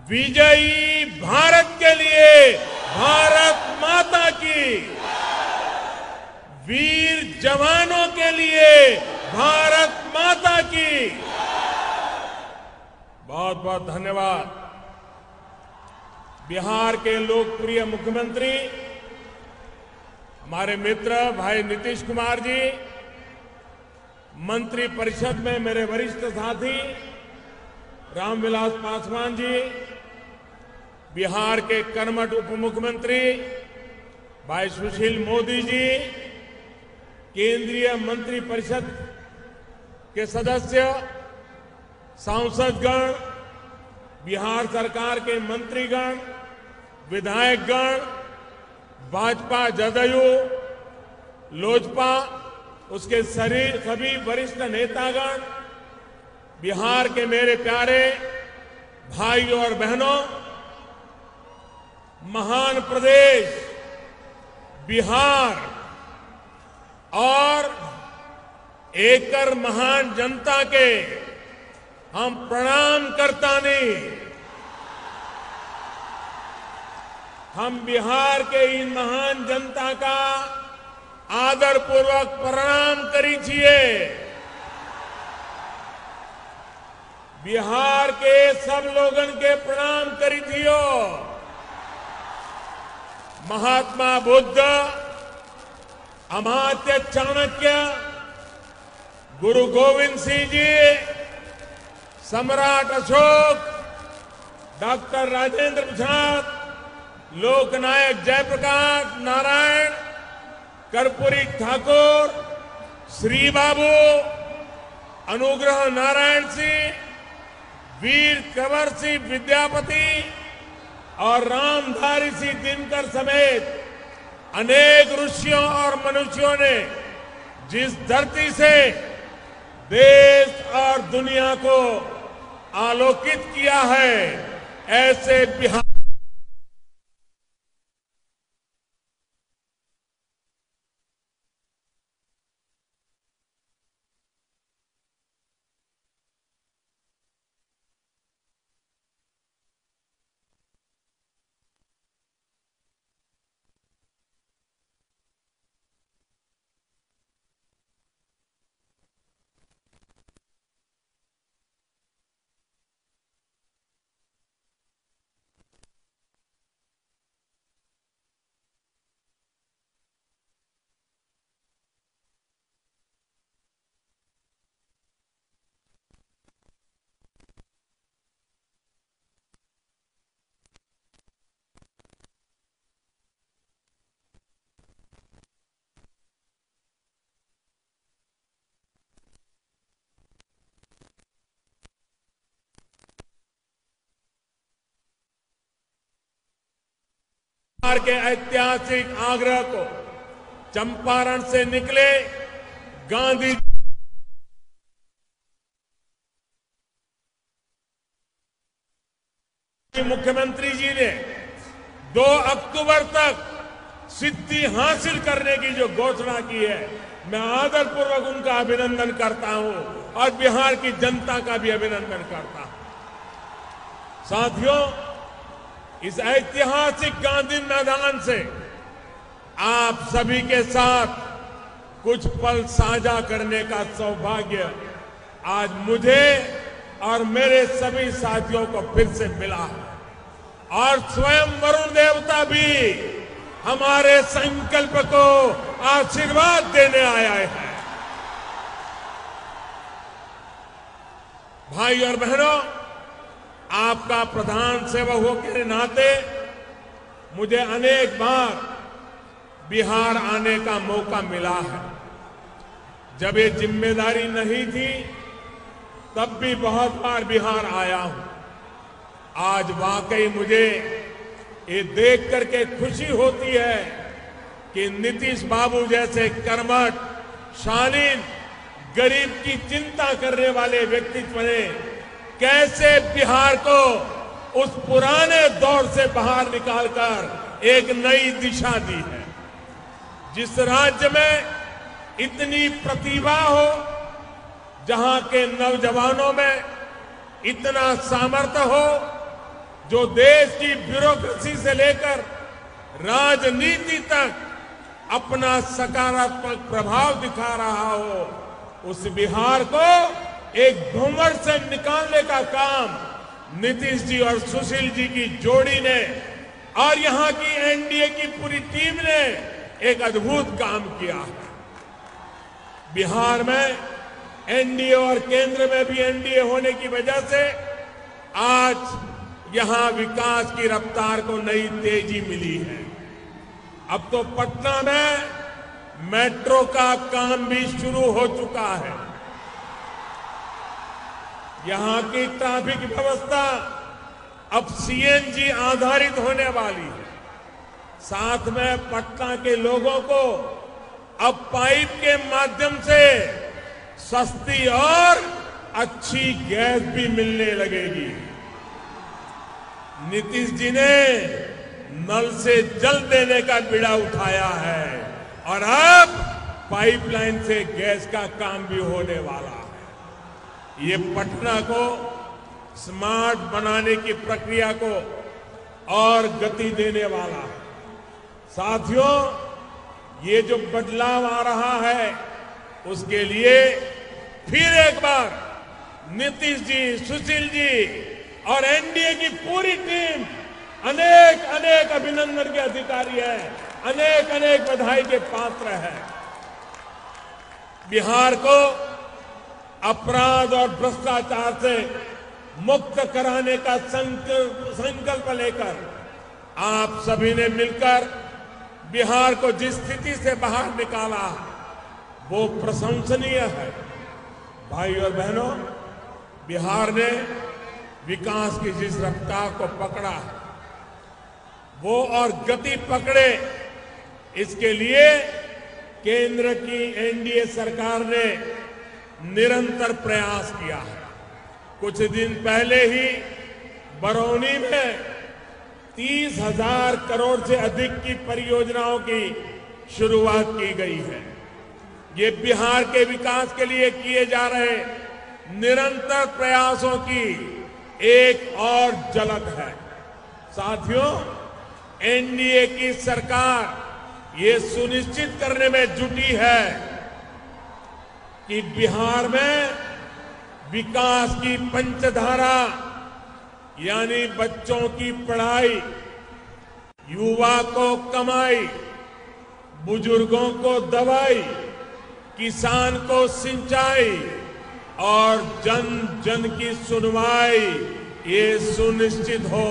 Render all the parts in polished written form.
विजयी भारत के लिए भारत माता की, वीर जवानों के लिए भारत माता की। बहुत बहुत धन्यवाद। बिहार के लोकप्रिय मुख्यमंत्री हमारे मित्र भाई नीतीश कुमार जी, मंत्री परिषद में मेरे वरिष्ठ साथी रामविलास पासवान जी, बिहार के कर्मठ उप मुख्यमंत्री भाई सुशील मोदी जी, केंद्रीय मंत्री परिषद के सदस्य, सांसदगण, बिहार सरकार के मंत्रीगण, विधायकगण, भाजपा, जदयू, लोजपा, उसके सभी वरिष्ठ नेतागण, बिहार के मेरे प्यारे भाइयों और बहनों, महान प्रदेश बिहार और एकर महान जनता के हम प्रणाम करता नहीं। हम बिहार के इन महान जनता का आदरपूर्वक प्रणाम करी छिए। बिहार के सब लोगन के प्रणाम करी थियो। महात्मा बुद्ध, अमात्य चाणक्य, गुरु गोविंद सिंह जी, सम्राट अशोक, डॉक्टर राजेंद्र प्रसाद, लोकनायक जयप्रकाश नारायण, कर्पूरी ठाकुर, श्री बाबू, अनुग्रह नारायण सिंह, वीर कंवर सिंह विद्यापति और रामधारी सिंह दिनकर समेत अनेक ऋषियों और मनुष्यों ने जिस धरती से देश और दुनिया को आलोकित किया है, ऐसे बिहार के ऐतिहासिक आग्रह को चंपारण से निकले गांधी मुख्यमंत्री जी ने 2 अक्टूबर तक सिद्धि हासिल करने की जो घोषणा की है, मैं आदरपूर्वक उनका अभिनंदन करता हूं और बिहार की जनता का भी अभिनंदन करता हूं। साथियों, इस ऐतिहासिक गांधी मैदान से आप सभी के साथ कुछ पल साझा करने का सौभाग्य आज मुझे और मेरे सभी साथियों को फिर से मिला है और स्वयं वरुण देवता भी हमारे संकल्प को आशीर्वाद देने आया है। भाई और बहनों, आपका प्रधान सेवक होने के नाते मुझे अनेक बार बिहार आने का मौका मिला है। जब ये जिम्मेदारी नहीं थी तब भी बहुत बार बिहार आया हूं। आज वाकई मुझे ये देख करके खुशी होती है कि नीतीश बाबू जैसे कर्मठ, शालीन, गरीब की चिंता करने वाले व्यक्तित्व ने कैसे बिहार को उस पुराने दौर से बाहर निकालकर एक नई दिशा दी है। जिस राज्य में इतनी प्रतिभा हो, जहां के नौजवानों में इतना सामर्थ्य हो, जो देश की ब्यूरोक्रेसी से लेकर राजनीति तक अपना सकारात्मक प्रभाव दिखा रहा हो, उस बिहार को एक भंवर से निकालने का काम नीतीश जी और सुशील जी की जोड़ी ने और यहां की एनडीए की पूरी टीम ने एक अद्भुत काम किया है। बिहार में एनडीए और केंद्र में भी एनडीए होने की वजह से आज यहां विकास की रफ्तार को नई तेजी मिली है। अब तो पटना में मेट्रो का काम भी शुरू हो चुका है। यहां की ट्रैफिक व्यवस्था अब सीएनजी आधारित होने वाली है। साथ में पटना के लोगों को अब पाइप के माध्यम से सस्ती और अच्छी गैस भी मिलने लगेगी। नीतीश जी ने नल से जल देने का बीड़ा उठाया है और अब पाइपलाइन से गैस का काम भी होने वाला है। ये पटना को स्मार्ट बनाने की प्रक्रिया को और गति देने वाला है। साथियों, ये जो बदलाव आ रहा है उसके लिए फिर एक बार नीतीश जी, सुशील जी और एनडीए की पूरी टीम अनेक अनेक अभिनंदन के अधिकारी है, अनेक अनेक बधाई के पात्र है। बिहार को अपराध और भ्रष्टाचार से मुक्त कराने का संकल्प लेकर आप सभी ने मिलकर बिहार को जिस स्थिति से बाहर निकाला वो प्रशंसनीय है। भाई और बहनों, बिहार ने विकास की जिस रफ्तार को पकड़ा है वो और गति पकड़े, इसके लिए केंद्र की एनडीए सरकार ने निरंतर प्रयास किया है। कुछ दिन पहले ही बरौनी में 30,000 करोड़ से अधिक की परियोजनाओं की शुरुआत की गई है। ये बिहार के विकास के लिए किए जा रहे निरंतर प्रयासों की एक और झलक है। साथियों, एनडीए की सरकार ये सुनिश्चित करने में जुटी है कि बिहार में विकास की पंचधारा यानी बच्चों की पढ़ाई, युवा को कमाई, बुजुर्गों को दवाई, किसान को सिंचाई और जन जन की सुनवाई ये सुनिश्चित हो।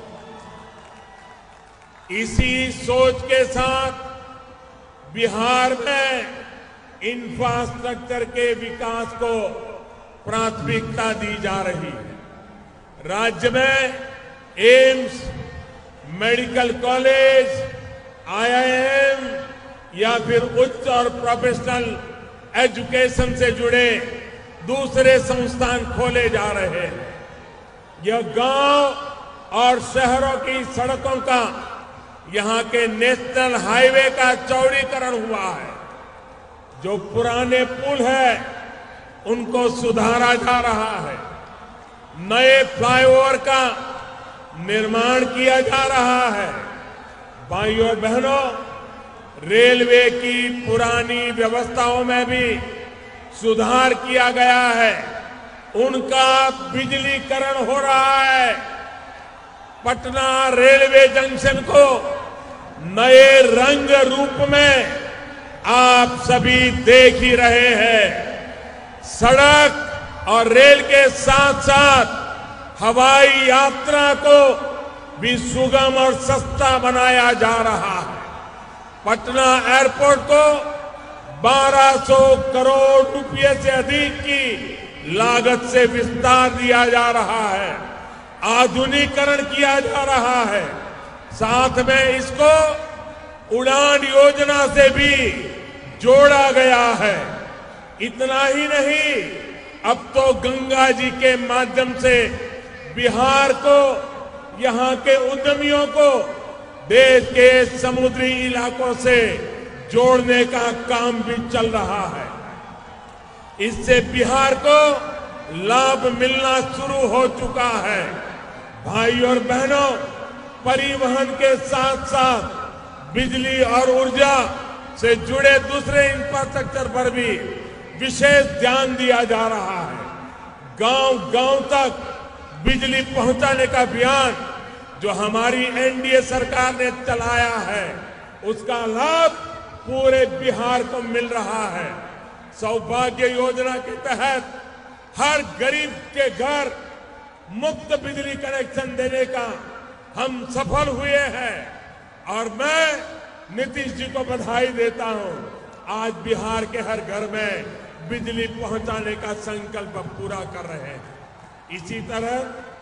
इसी सोच के साथ बिहार में इंफ्रास्ट्रक्चर के विकास को प्राथमिकता दी जा रही है। राज्य में एम्स, मेडिकल कॉलेज, आईआईएम या फिर उच्च और प्रोफेशनल एजुकेशन से जुड़े दूसरे संस्थान खोले जा रहे हैं। यह गांव और शहरों की सड़कों का, यहां के नेशनल हाईवे का चौड़ीकरण हुआ है। जो पुराने पुल है उनको सुधारा जा रहा है। नए फ्लाईओवर का निर्माण किया जा रहा है। भाइयों और बहनों, रेलवे की पुरानी व्यवस्थाओं में भी सुधार किया गया है। उनका बिजलीकरण हो रहा है। पटना रेलवे जंक्शन को नए रंग रूप में आप सभी देख ही रहे हैं। सड़क और रेल के साथ साथ हवाई यात्रा को भी सुगम और सस्ता बनाया जा रहा है। पटना एयरपोर्ट को 1200 करोड़ रुपए से अधिक की लागत से विस्तार दिया जा रहा है, आधुनिकीकरण किया जा रहा है। साथ में इसको उड़ान योजना से भी जोड़ा गया है। इतना ही नहीं, अब तो गंगा जी के माध्यम से बिहार को, यहां के उद्यमियों को देश के समुद्री इलाकों से जोड़ने का काम भी चल रहा है। इससे बिहार को लाभ मिलना शुरू हो चुका है। भाई और बहनों, परिवहन के साथ साथ बिजली और ऊर्जा से जुड़े दूसरे इंफ्रास्ट्रक्चर पर भी विशेष ध्यान दिया जा रहा है। गांव-गांव तक बिजली पहुंचाने का अभियान जो हमारी एनडीए सरकार ने चलाया है, उसका लाभ पूरे बिहार को मिल रहा है। सौभाग्य योजना के तहत हर गरीब के घर मुफ्त बिजली कनेक्शन देने का हम सफल हुए हैं और मैं नीतीश जी को बधाई देता हूं। आज बिहार के हर घर में बिजली पहुंचाने का संकल्प पूरा कर रहे हैं। इसी तरह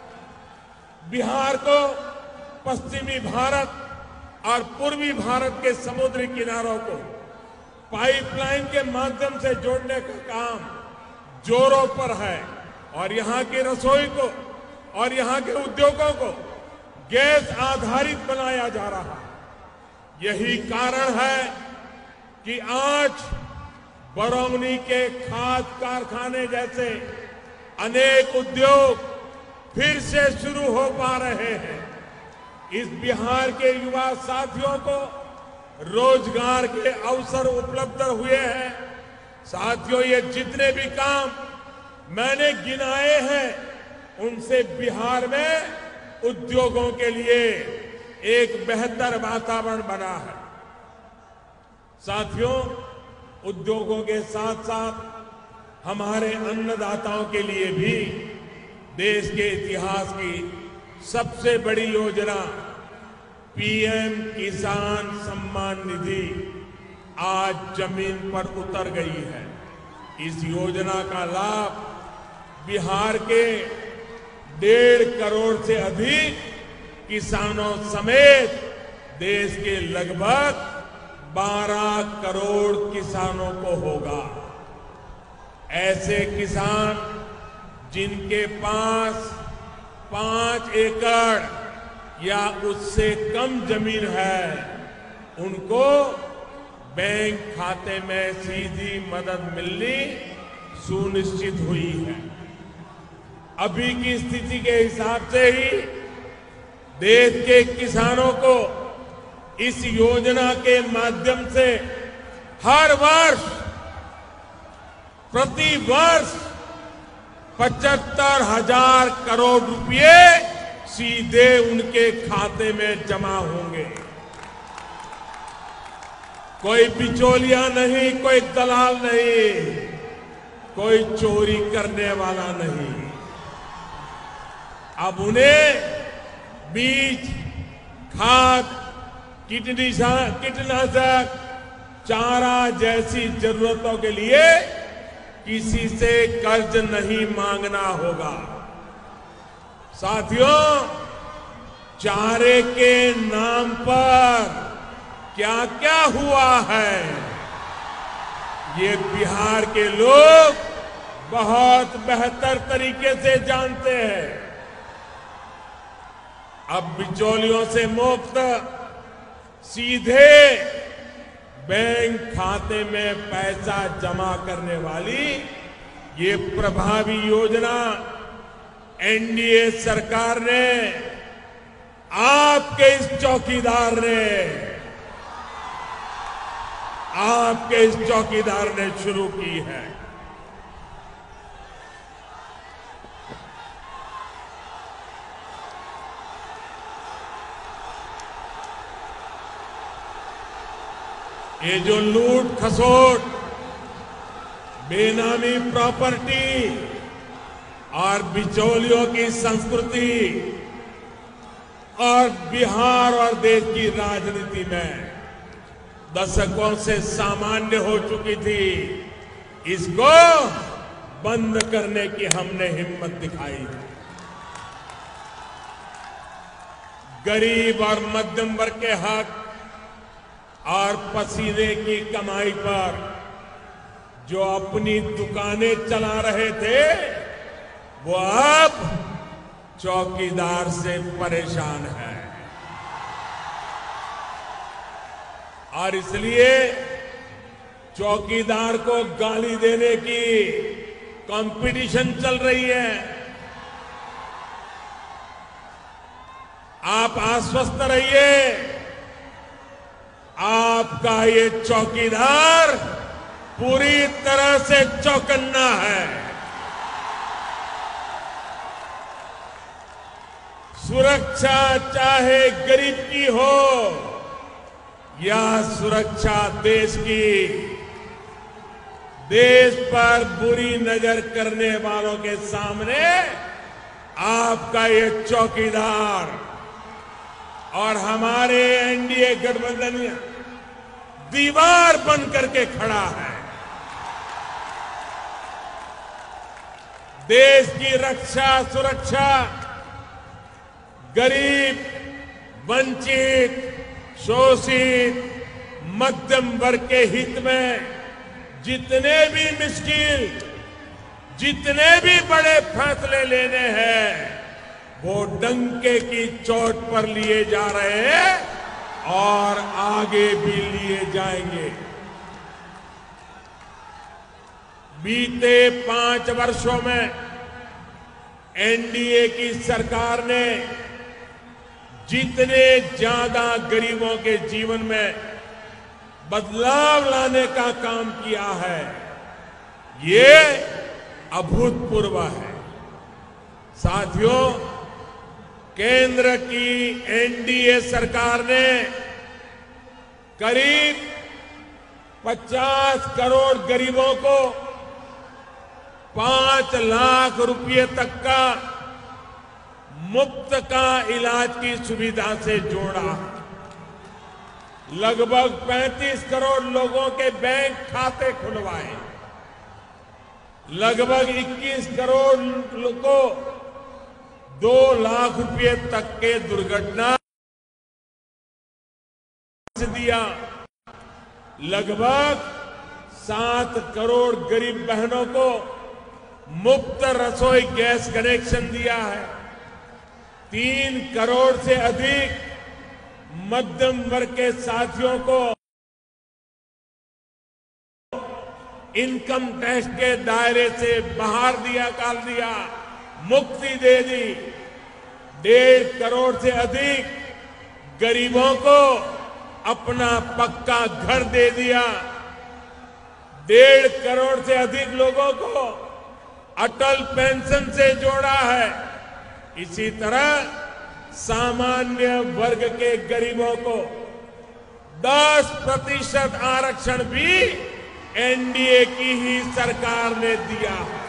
बिहार को पश्चिमी भारत और पूर्वी भारत के समुद्री किनारों को पाइपलाइन के माध्यम से जोड़ने का काम जोरों पर है और यहां की रसोई को और यहां के उद्योगों को गैस आधारित बनाया जा रहा है। यही कारण है कि आज बरौनी के खाद कारखाने जैसे अनेक उद्योग फिर से शुरू हो पा रहे हैं। इस बिहार के युवा साथियों को रोजगार के अवसर उपलब्ध हुए हैं। साथियों, ये जितने भी काम मैंने गिनाए हैं, उनसे बिहार में उद्योगों के लिए एक बेहतर वातावरण बना है। साथियों, उद्योगों के साथ साथ हमारे अन्नदाताओं के लिए भी देश के इतिहास की सबसे बड़ी योजना पीएम किसान सम्मान निधि आज जमीन पर उतर गई है। इस योजना का लाभ बिहार के 1.5 करोड़ से अधिक किसानों समेत देश के लगभग 12 करोड़ किसानों को होगा। ऐसे किसान जिनके पास 5 एकड़ या उससे कम जमीन है, उनको बैंक खाते में सीधी मदद मिलनी सुनिश्चित हुई है। अभी की स्थिति के हिसाब से ही देश के किसानों को इस योजना के माध्यम से हर वर्ष प्रति वर्ष 75,000 करोड़ रुपए सीधे उनके खाते में जमा होंगे। कोई बिचौलिया नहीं, कोई दलाल नहीं, कोई चोरी करने वाला नहीं। अब उन्हें बीज, खाद, कीटनाशक, चारा जैसी जरूरतों के लिए किसी से कर्ज नहीं मांगना होगा। साथियों, चारे के नाम पर क्या क्या हुआ है, ये बिहार के लोग बहुत बेहतर तरीके से जानते हैं। अब बिचौलियों से मुक्त सीधे बैंक खाते में पैसा जमा करने वाली ये प्रभावी योजना एनडीए सरकार ने, आपके इस चौकीदार ने शुरू की है। ये जो लूट खसोट, बेनामी प्रॉपर्टी और बिचौलियों की संस्कृति और बिहार और देश की राजनीति में दशकों से सामान्य हो चुकी थी, इसको बंद करने की हमने हिम्मत दिखाई। गरीब और मध्यम वर्ग के हक और पसीने की कमाई पर जो अपनी दुकानें चला रहे थे, वो अब चौकीदार से परेशान है। और इसलिए चौकीदार को गाली देने की कंपटीशन चल रही है। आप आश्वस्त रहिए, आपका ये चौकीदार पूरी तरह से चौकन्ना है। सुरक्षा चाहे गरीब की हो या सुरक्षा देश की, देश पर बुरी नजर करने वालों के सामने आपका ये चौकीदार और हमारे एनडीए गठबंधन दीवार बन करके खड़ा है। देश की रक्षा सुरक्षा गरीब, वंचित, शोषित, मध्यम वर्ग के हित में जितने भी मुश्किल, जितने भी बड़े फैसले लेने हैं वो डंके की चोट पर लिए जा रहे हैं और आगे भी लिए जाएंगे। बीते 5 वर्षों में एनडीए की सरकार ने जितने ज्यादा गरीबों के जीवन में बदलाव लाने का काम किया है, ये अभूतपूर्व है। साथियों, केंद्र की एनडीए सरकार ने करीब 50 करोड़ गरीबों को 5 लाख रुपए तक का मुफ्त का इलाज की सुविधा से जोड़ा। लगभग 35 करोड़ लोगों के बैंक खाते खुलवाए। लगभग 21 करोड़ को 2 लाख रुपए तक के दुर्घटना दिया। लगभग 7 करोड़ गरीब बहनों को मुफ्त रसोई गैस कनेक्शन दिया है। 3 करोड़ से अधिक मध्यम वर्ग के साथियों को इनकम टैक्स के दायरे से बाहर निकाल दिया, मुक्ति दे दी। 1.5 करोड़ से अधिक गरीबों को अपना पक्का घर दे दिया। 1.5 करोड़ से अधिक लोगों को अटल पेंशन से जोड़ा है। इसी तरह सामान्य वर्ग के गरीबों को 10% आरक्षण भी एनडीए की ही सरकार ने दिया है।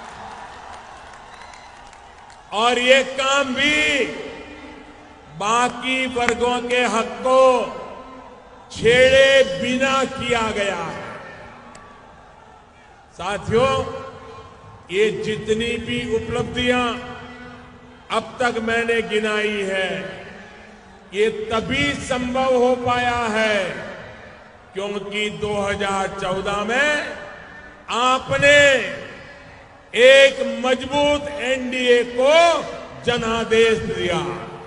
और ये काम भी बाकी वर्गों के हक को छेड़े बिना किया गया है। साथियों, ये जितनी भी उपलब्धियां अब तक मैंने गिनाई है, ये तभी संभव हो पाया है क्योंकि 2014 में आपने एक मजबूत एनडीए को जनादेश दिया।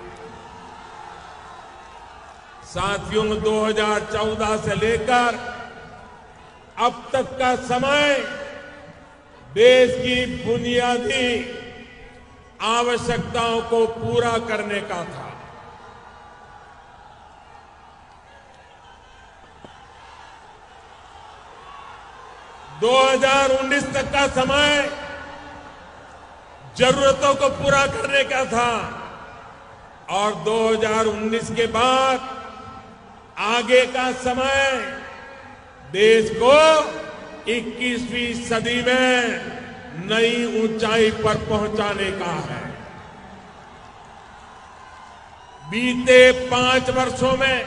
साथियों, 2014 से लेकर अब तक का समय देश की बुनियादी आवश्यकताओं को पूरा करने का था। दो 2019 तक का समय जरूरतों को पूरा करने का था और 2019 के बाद आगे का समय देश को 21वीं सदी में नई ऊंचाई पर पहुंचाने का है। बीते 5 वर्षों में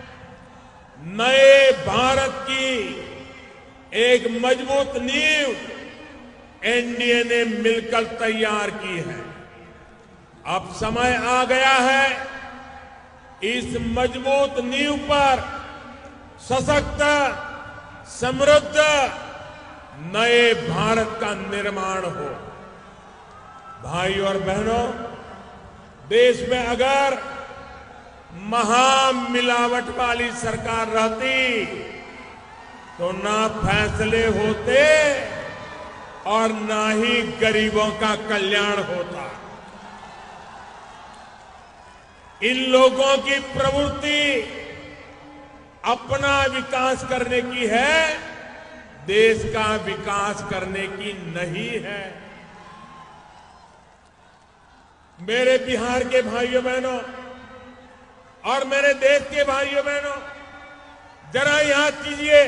नए भारत की एक मजबूत नींव एनडीए ने मिलकर तैयार की है। अब समय आ गया है इस मजबूत नींव पर सशक्त, समृद्ध नए भारत का निर्माण हो। भाई और बहनों, देश में अगर महामिलावट वाली सरकार रहती तो ना फैसले होते और ना ही गरीबों का कल्याण होता। इन लोगों की प्रवृत्ति अपना विकास करने की है, देश का विकास करने की नहीं है। मेरे बिहार के भाइयों बहनों और मेरे देश के भाइयों बहनों, जरा याद कीजिए,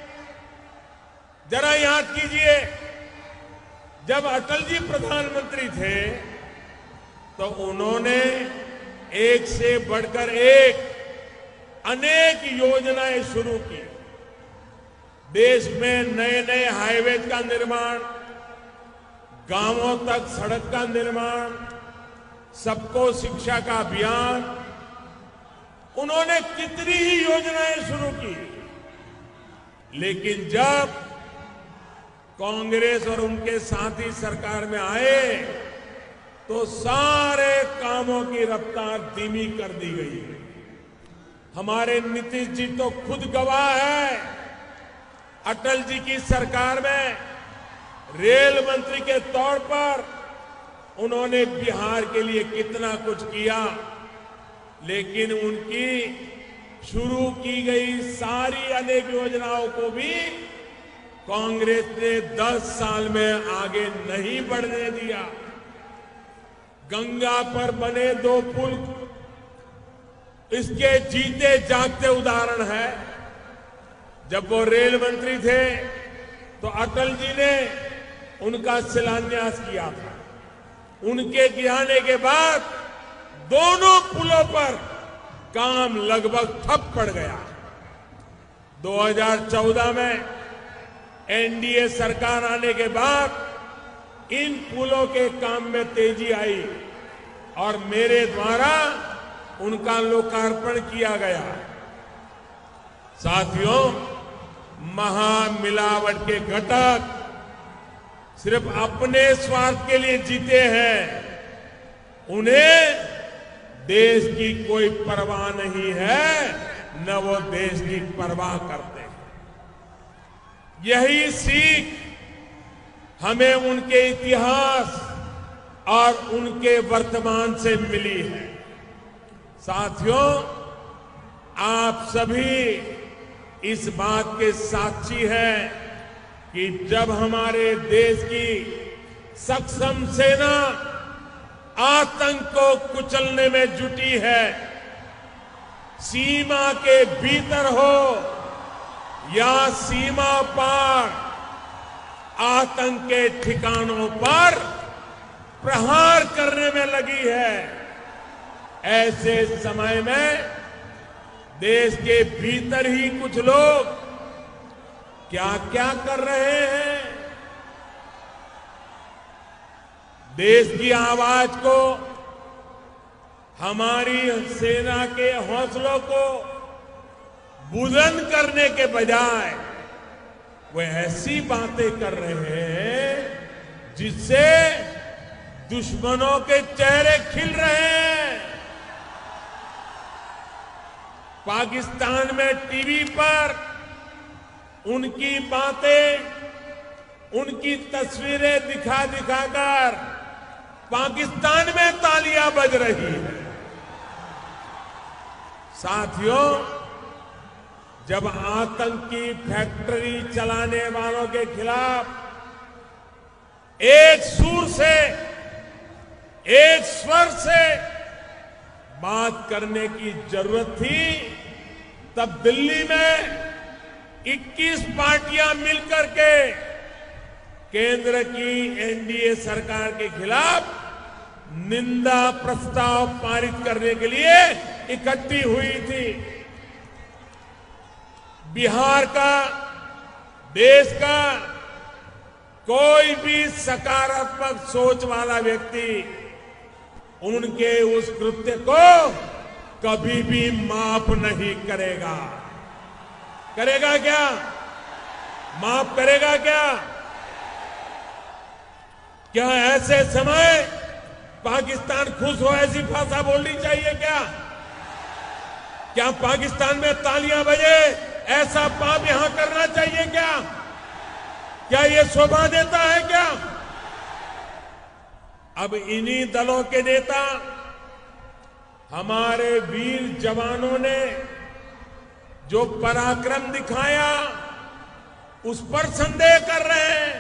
जरा याद कीजिए, जब अटल जी प्रधानमंत्री थे तो उन्होंने एक से बढ़कर एक अनेक योजनाएं शुरू की। देश में नए नए हाईवे का निर्माण, गांवों तक सड़क का निर्माण, सबको शिक्षा का अभियान, उन्होंने कितनी ही योजनाएं शुरू की। लेकिन जब कांग्रेस और उनके साथी सरकार में आए तो सारे कामों की रफ्तार धीमी कर दी गई। हमारे नीतीश जी तो खुद गवाह है। अटल जी की सरकार में रेल मंत्री के तौर पर उन्होंने बिहार के लिए कितना कुछ किया, लेकिन उनकी शुरू की गई सारी अनेक योजनाओं को भी कांग्रेस ने 10 साल में आगे नहीं बढ़ने दिया। गंगा पर बने 2 पुल इसके जीते जागते उदाहरण है। जब वो रेल मंत्री थे तो अटल जी ने उनका शिलान्यास किया था। उनके गिराने के बाद दोनों पुलों पर काम लगभग ठप पड़ गया। 2014 में एनडीए सरकार आने के बाद इन पुलों के काम में तेजी आई और मेरे द्वारा उनका लोकार्पण किया गया। साथियों, महामिलावट के घटक सिर्फ अपने स्वार्थ के लिए जीते हैं, उन्हें देश की कोई परवाह नहीं है, न वो देश की परवाह करते हैं। यही सीख हमें उनके इतिहास और उनके वर्तमान से मिली है। साथियों, आप सभी इस बात के साक्षी हैं कि जब हमारे देश की सक्षम सेना आतंक को कुचलने में जुटी है, सीमा के भीतर हो या सीमा पार, आतंक के ठिकानों पर प्रहार करने में लगी है, ऐसे समय में देश के भीतर ही कुछ लोग क्या क्या कर रहे हैं। देश की आवाज को, हमारी सेना के हौसलों को बुलंद करने के बजाय वे ऐसी बातें कर रहे हैं जिससे दुश्मनों के चेहरे खिल रहे हैं। पाकिस्तान में टीवी पर उनकी बातें, उनकी तस्वीरें दिखा दिखाकर पाकिस्तान में तालियां बज रही है। साथियों, जब आतंकी फैक्ट्री चलाने वालों के खिलाफ एक सुर से, एक स्वर से बात करने की जरूरत थी, तब दिल्ली में 21 पार्टियां मिलकर के केंद्र की एनडीए सरकार के खिलाफ निंदा प्रस्ताव पारित करने के लिए इकट्ठी हुई थी। बिहार का, देश का कोई भी सकारात्मक सोच वाला व्यक्ति उनके उस कृत्य को कभी भी माफ नहीं करेगा। करेगा क्या? माफ करेगा क्या? क्या ऐसे समय पाकिस्तान खुश हो ऐसी भाषा बोलनी चाहिए क्या? क्या पाकिस्तान में तालियां बजे ऐसा पाप यहां करना चाहिए क्या? क्या ये शोभा देता है क्या? अब इन्हीं दलों के नेता हमारे वीर जवानों ने जो पराक्रम दिखाया उस पर संदेह कर रहे हैं।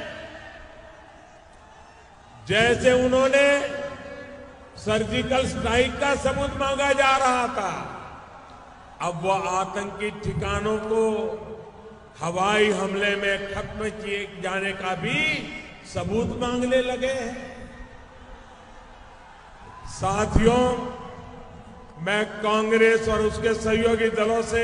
जैसे उन्होंने सर्जिकल स्ट्राइक का सबूत मांगा जा रहा था, अब वो आतंकी ठिकानों को हवाई हमले में खत्म किए जाने का भी सबूत मांगने लगे हैं। साथियों, मैं कांग्रेस और उसके सहयोगी दलों से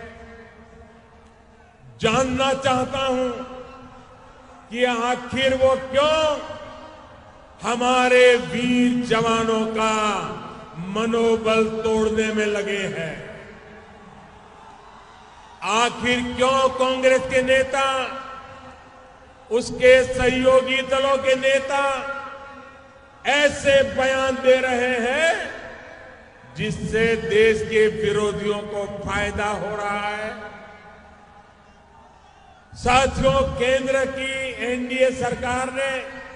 जानना चाहता हूं कि आखिर वो क्यों हमारे वीर जवानों का मनोबल तोड़ने में लगे हैं। आखिर क्यों कांग्रेस के नेता, उसके सहयोगी दलों के नेता ऐसे बयान दे रहे हैं जिससे देश के विरोधियों को फायदा हो रहा है। साथियों, केंद्र की एनडीए सरकार ने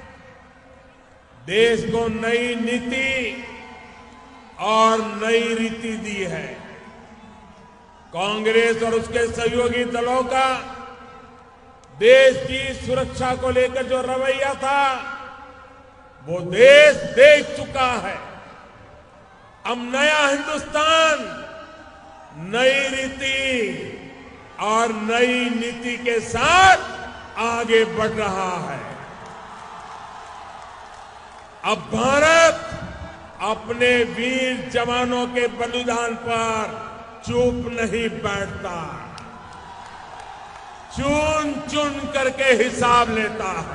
देश को नई नीति और नई रीति दी है। कांग्रेस और उसके सहयोगी दलों का देश की सुरक्षा को लेकर जो रवैया था वो देश देख चुका है। अब नया हिंदुस्तान नई रीति और नई नीति के साथ आगे बढ़ रहा है। अब भारत अपने वीर जवानों के बलिदान पर चुप नहीं बैठता, चुन चुन करके हिसाब लेता है।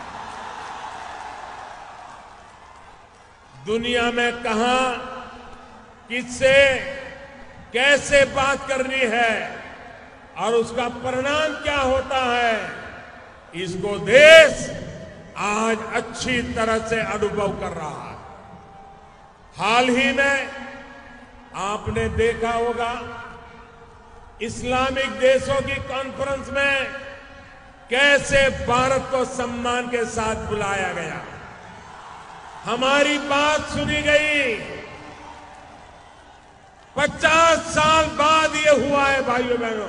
दुनिया में कहां किससे कैसे बात करनी है और उसका परिणाम क्या होता है, इसको देश आज अच्छी तरह से अनुभव कर रहा है। हाल ही में आपने देखा होगा, इस्लामिक देशों की कॉन्फ्रेंस में कैसे भारत को सम्मान के साथ बुलाया गया, हमारी बात सुनी गई। 50 साल बाद ये हुआ है भाइयों बहनों।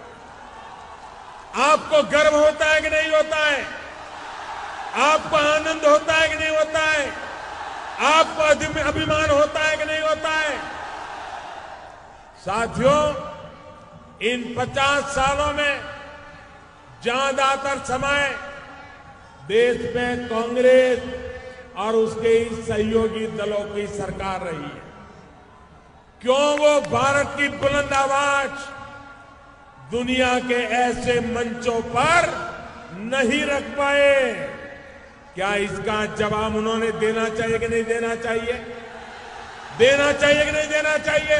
आपको गर्व होता है कि नहीं होता है? आपको आनंद होता है कि नहीं होता है? आपको अभिमान होता है कि नहीं होता है? साथियों, इन 50 सालों में ज्यादातर समय देश में कांग्रेस और उसके सहयोगी दलों की सरकार रही है। क्यों वो भारत की बुलंद आवाज दुनिया के ऐसे मंचों पर नहीं रख पाए? क्या इसका जवाब उन्होंने देना चाहिए कि नहीं देना चाहिए? देना चाहिए कि नहीं देना चाहिए?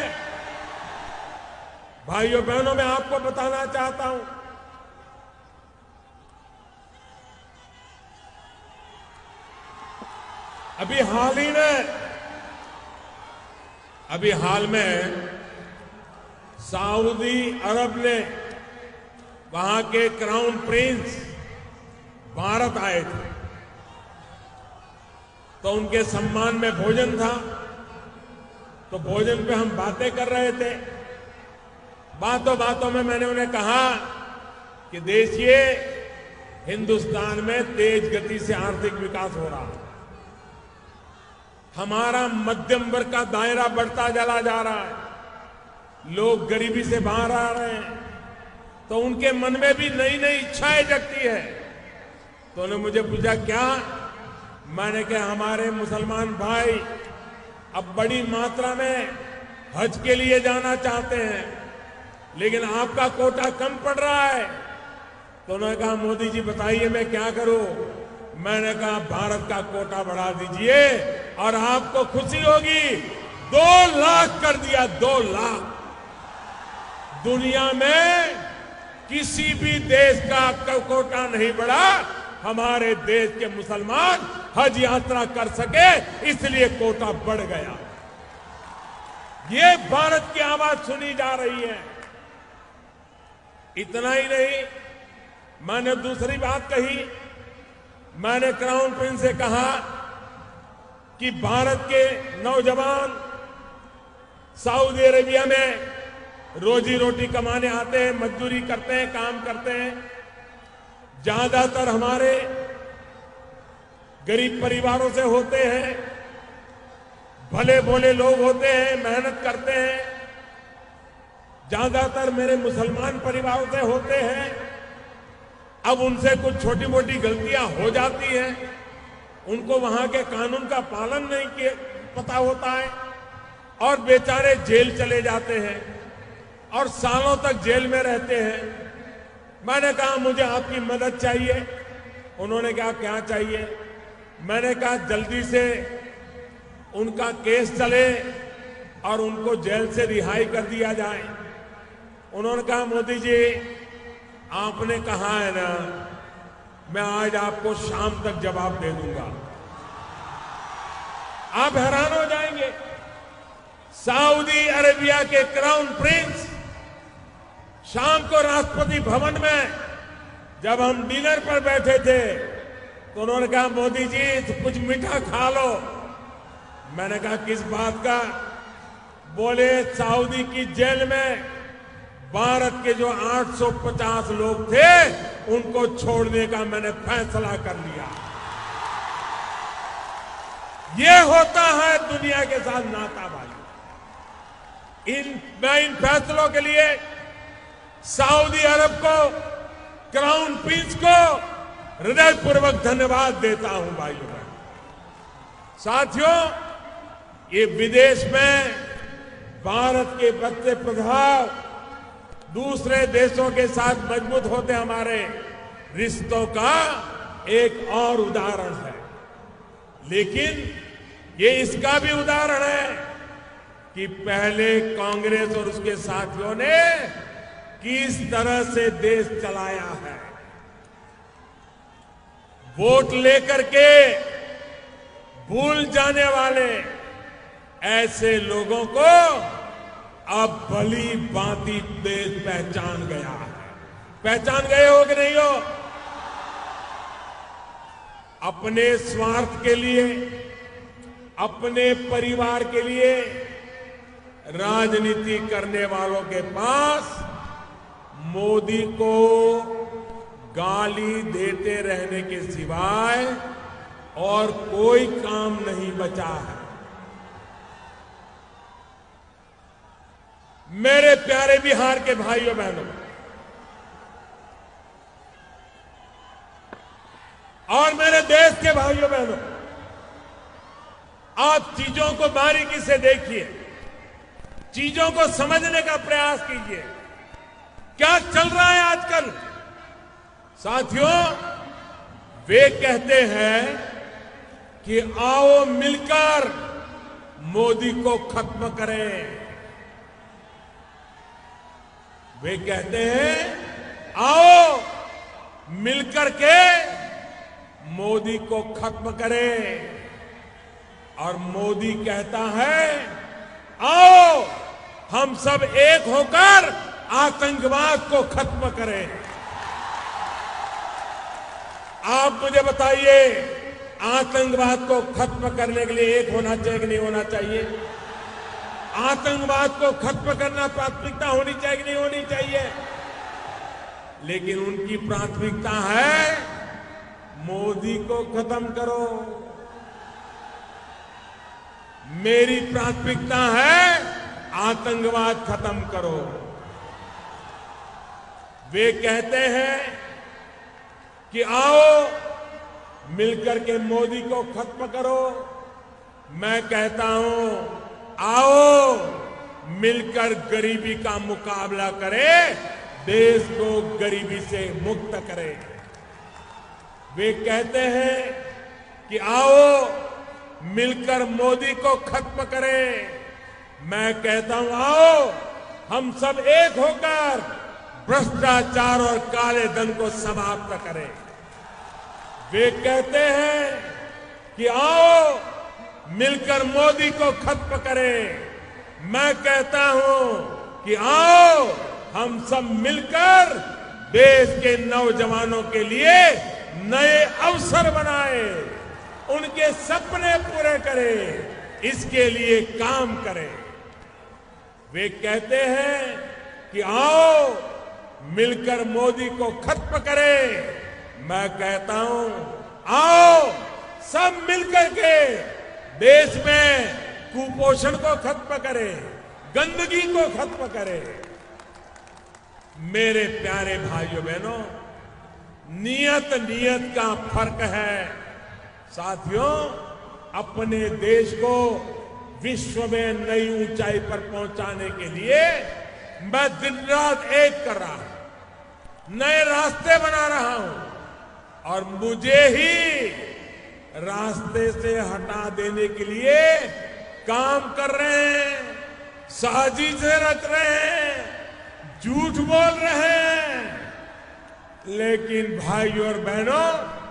भाइयों बहनों, मैं आपको बताना चाहता हूं, अभी हाल में सऊदी अरब ने वहां के क्राउन प्रिंस भारत आए थे, तो उनके सम्मान में भोजन था। तो भोजन पे हम बातें कर रहे थे। बातों बातों में मैंने उन्हें कहा कि देखिए, हिंदुस्तान में तेज गति से आर्थिक विकास हो रहा है, हमारा मध्यम वर्ग का दायरा बढ़ता चला जा रहा है, लोग गरीबी से बाहर आ रहे हैं, तो उनके मन में भी नई नई इच्छाएं जगती है। तो उन्होंने मुझे पूछा क्या? मैंने कहा हमारे मुसलमान भाई अब बड़ी मात्रा में हज के लिए जाना चाहते हैं, लेकिन आपका कोटा कम पड़ रहा है। तो उन्होंने कहा मोदी जी बताइए मैं क्या करूं? मैंने कहा भारत का कोटा बढ़ा दीजिए और आपको खुशी होगी। 2 लाख कर दिया, 2 लाख। दुनिया में किसी भी देश का कोटा नहीं बढ़ा, हमारे देश के मुसलमान हज यात्रा कर सके इसलिए कोटा बढ़ गया। ये भारत की आवाज सुनी जा रही है। इतना ही नहीं, मैंने दूसरी बात कही। मैंने क्राउन प्रिंस से कहा कि भारत के नौजवान सऊदी अरेबिया में रोजी रोटी कमाने आते हैं, मजदूरी करते हैं, काम करते हैं। ज्यादातर हमारे गरीब परिवारों से होते हैं, भले भोले लोग होते हैं, मेहनत करते हैं। ज्यादातर मेरे मुसलमान परिवारों से होते हैं। अब उनसे कुछ छोटी मोटी गलतियां हो जाती हैं, उनको वहां के कानून का पालन नहीं पता होता है और बेचारे जेल चले जाते हैं और सालों तक जेल में रहते हैं। मैंने कहा मुझे आपकी मदद चाहिए। उन्होंने कहा क्या चाहिए? मैंने कहा जल्दी से उनका केस चले और उनको जेल से रिहाई कर दिया जाए। उन्होंने कहा मोदी जी आपने कहा है ना, मैं आज आपको शाम तक जवाब दे दूंगा। आप हैरान हो जाएंगे। सऊदी अरेबिया के क्राउन प्रिंस शाम को राष्ट्रपति भवन में जब हम डिनर पर बैठे थे तो उन्होंने कहा मोदी जी तो कुछ मीठा खा लो। मैंने कहा किस बात का? बोले सऊदी की जेल में भारत के जो 850 लोग थे उनको छोड़ने का मैंने फैसला कर लिया। ये होता है दुनिया के साथ नाता वाली। मैं इन फैसलों के लिए सऊदी अरब को, क्राउन प्रिंस को हृदयपूर्वक धन्यवाद देता हूं। भाइयों बहनों, साथियों, ये विदेश में भारत के बढ़ते प्रभाव दूसरे देशों के साथ मजबूत होते हमारे रिश्तों का एक और उदाहरण है। लेकिन ये इसका भी उदाहरण है कि पहले कांग्रेस और उसके साथियों ने किस तरह से देश चलाया है। वोट लेकर के भूल जाने वाले ऐसे लोगों को अब भली भांति देश पहचान गया है। पहचान गए हो कि नहीं हो? अपने स्वार्थ के लिए, अपने परिवार के लिए राजनीति करने वालों के पास मोदी को गाली देते रहने के सिवाय और कोई काम नहीं बचा है। मेरे प्यारे बिहार के भाइयों बहनों, और मेरे देश के भाइयों बहनों, आप चीजों को बारीकी से देखिए, चीजों को समझने का प्रयास कीजिए। क्या चल रहा है आजकल? साथियों, वे कहते हैं कि आओ मिलकर मोदी को खत्म करें। वे कहते हैं आओ मिलकर के मोदी को खत्म करें, और मोदी कहता है आओ हम सब एक होकर आतंकवाद को खत्म करें। आप मुझे बताइए, आतंकवाद को खत्म करने के लिए एक होना चाहिए कि नहीं होना चाहिए? आतंकवाद को खत्म करना प्राथमिकता होनी चाहिए कि नहीं होनी चाहिए? लेकिन उनकी प्राथमिकता है मोदी को खत्म करो। मेरी प्राथमिकता है आतंकवाद खत्म करो। वे कहते हैं कि आओ मिलकर के मोदी को खत्म करो। मैं कहता हूं आओ मिलकर गरीबी का मुकाबला करें, देश को गरीबी से मुक्त करें। वे कहते हैं कि आओ मिलकर मोदी को खत्म करें। मैं कहता हूं आओ हम सब एक होकर भ्रष्टाचार और काले धन को समाप्त करें। वे कहते हैं कि आओ मिलकर मोदी को खत्म करें। मैं कहता हूं कि आओ हम सब मिलकर देश के नौजवानों के लिए नए अवसर बनाएं, उनके सपने पूरे करें, इसके लिए काम करें। वे कहते हैं कि आओ मिलकर मोदी को खत्म करें। मैं कहता हूं आओ सब मिलकर के देश में कुपोषण को खत्म करें, गंदगी को खत्म करें। मेरे प्यारे भाइयों बहनों, नियत का फर्क है। साथियों, अपने देश को विश्व में नई ऊंचाई पर पहुंचाने के लिए मैं दिन रात एक कर रहा हूं, नए रास्ते बना रहा हूं और मुझे ही रास्ते से हटा देने के लिए काम कर रहे हैं, साजिशें रच रहे हैं, झूठ बोल रहे हैं। लेकिन भाइयों और बहनों,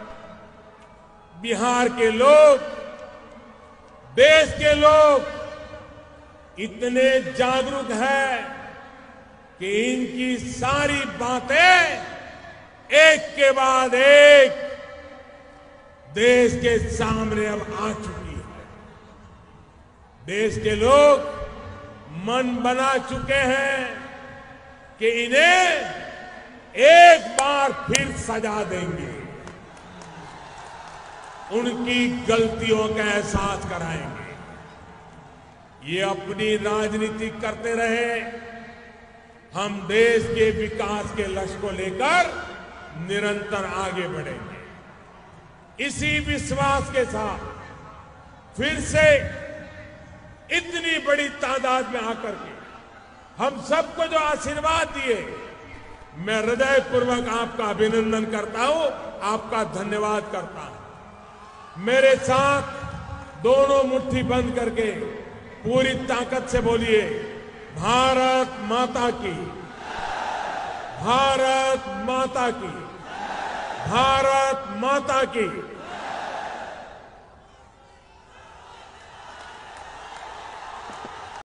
बिहार के लोग, देश के लोग इतने जागरूक हैं कि इनकी सारी बातें एक के बाद एक देश के सामने अब आ चुकी है। देश के लोग मन बना चुके हैं कि इन्हें एक बार फिर सजा देंगे, उनकी गलतियों का एहसास कराएंगे। ये अपनी राजनीति करते रहे, हम देश के विकास के लक्ष्य को लेकर निरंतर आगे बढ़ेंगे। इसी विश्वास के साथ फिर से इतनी बड़ी तादाद में आकर के हम सबको जो आशीर्वाद दिए, मैं हृदयपूर्वक आपका अभिनंदन करता हूं, आपका धन्यवाद करता हूं। मेरे साथ दोनों मुट्ठी बंद करके पूरी ताकत से बोलिए, भारत माता की, भारत माता की, भारत माता की।